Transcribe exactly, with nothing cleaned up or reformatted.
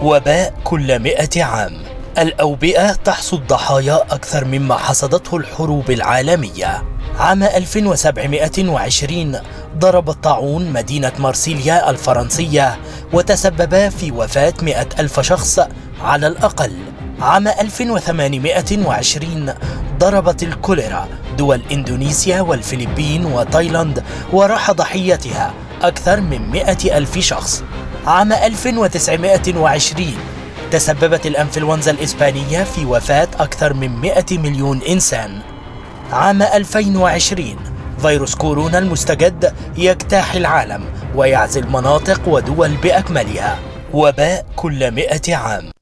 وباء كل مئة عام. الأوبئة تحصد ضحايا أكثر مما حصدته الحروب العالمية. عام ألف وسبعمئة وعشرين ضرب الطاعون مدينة مارسيليا الفرنسية وتسبب في وفاة مئة ألف شخص على الأقل. عام ألف وثمانمئة وعشرين ضربت الكوليرا دول إندونيسيا والفلبين وتايلاند وراح ضحيتها أكثر من مئة ألف شخص. عام ألف وتسعمئة وعشرين تسببت الأنفلونزا الإسبانية في وفاة أكثر من مئة مليون إنسان. عام ألفين وعشرين فيروس كورونا المستجد يجتاح العالم ويعزل مناطق ودول بأكملها. وباء كل مئة عام.